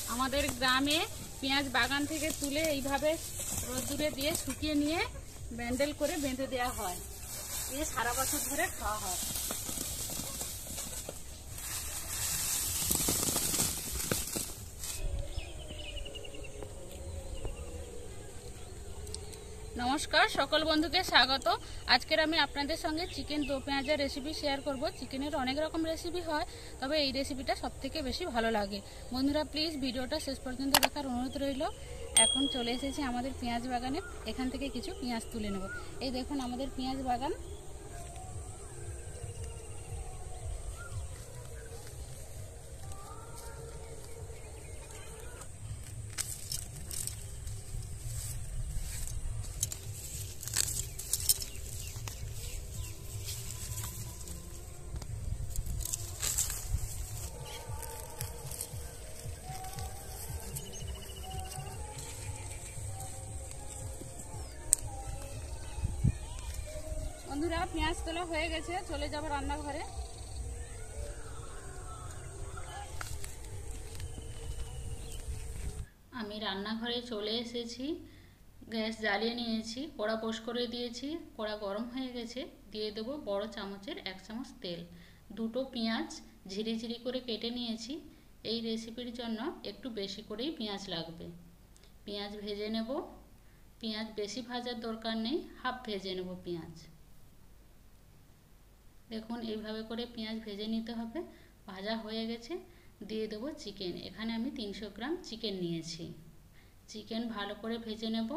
আমাদের গ্রামে পেঁয়াজ বাগান থেকে তুলে এইভাবে রোদ্দুরে দিয়ে শুকিয়ে নিয়ে ব্যান্ডেল করে বেঁধে দেওয়া হয়। এ সারা বছর ধরে খাওয়া হয়। নমস্কার, সকল বন্ধুকে স্বাগত। আজকের আমি আপনাদের সঙ্গে চিকেন দো পেঁয়াজের রেসিপি শেয়ার করব। চিকেনের অনেক রকম রেসিপি হয়, তবে এই রেসিপিটা সবথেকে বেশি ভালো লাগে। বন্ধুরা প্লিজ ভিডিওটা শেষ পর্যন্ত দেখার অনুরোধ রইল। এখন চলে এসেছি আমাদের পেঁয়াজ বাগানে, এখান থেকে কিছু পেঁয়াজ তুলে নেব। এই দেখুন আমাদের পেঁয়াজ বাগান। বন্ধুরা পেঁয়াজ তোলা হয়ে গেছে, চলে যাব রান্নাঘরে। আমি রান্নাঘরে চলে এসেছি। গ্যাস জ্বালিয়ে নিয়েছি, কড়া পোষ করে দিয়েছি। কড়া গরম হয়ে গেছে, দিয়ে দেবো বড় চামচের 1 চামচ তেল। দুটো পেঁয়াজ ঝিরিঝিরি করে কেটে নিয়েছি। এই রেসিপির জন্য একটু বেশি করেই পেঁয়াজ লাগবে। পেঁয়াজ ভেজে নেব। পেঁয়াজ বেশি ভাজার দরকার নেই, হাফ ভেজে নেব পেঁয়াজ। দেখুন এইভাবে করে পেঁয়াজ ভেজে নিতে হবে। ভাজা হয়ে গেছে, দিয়ে দেবো চিকেন। এখানে আমি 300 গ্রাম চিকেন নিয়েছি। চিকেন ভালো করে ভেজে নেব।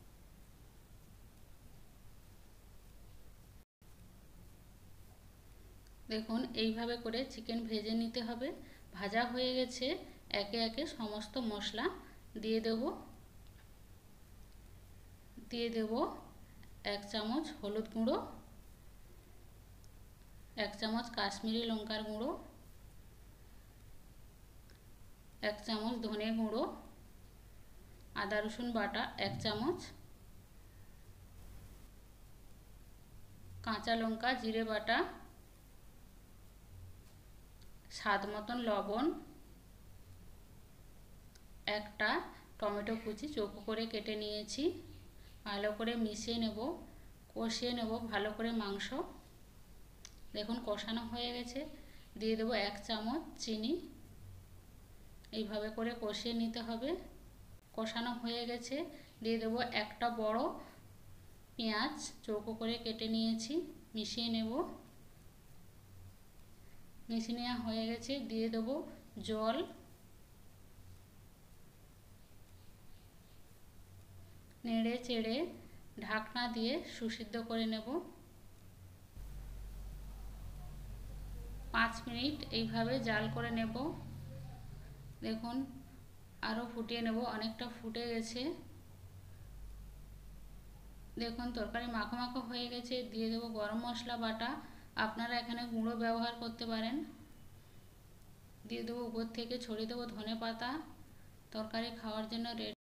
দেখুন এইভাবে করে চিকেন ভেজে নিতে হবে। ভাজা হয়ে গেছে, একে একে সমস্ত মশলা দিয়ে দেব। 1 চামচ হলুদ গুঁড়ো, 1 চামচ কাশ্মীরি লঙ্কার গুঁড়ো, 1 চামচ ধনে গুঁড়ো, আদা রসুন বাটা 1 চামচ, কাঁচা লঙ্কা জিরে বাটা, স্বাদ মতন লবণ, একটা টমেটো কুচি চৌকো করে কেটে নিয়েছি। ভালো করে মিশিয়ে নেব, কষিয়ে নেব ভালো করে মাংস। দেখুন কষানো হয়ে গেছে, দিয়ে দেবো 1 চামচ চিনি। এইভাবে করে কষিয়ে নিতে হবে। কষানো হয়ে গেছে, দিয়ে দেবো একটা বড় পেঁয়াজ চৌকো করে কেটে নিয়েছি, মিশিয়ে নেব। মিশিয়ে নেওয়া হয়ে গেছে, দিয়ে দেবো জল। নেড়ে চেড়ে ঢাকনা দিয়ে সুসিদ্ধ করে নেব। 5 মিনিট এইভাবে জাল করে নেব। দেখুন আরও ফুটিয়ে নেব, অনেকটা ফুটে গেছে। দেখুন তরকারি মাখো মাখো হয়ে গেছে, দিয়ে দেবো গরম মশলা বাটা। আপনারা এখানে গুঁড়ো ব্যবহার করতে পারেন। দিয়ে দেবো উপর থেকে ছড়িয়ে দেবো ধনে পাতা। তরকারি খাওয়ার জন্য রেডি।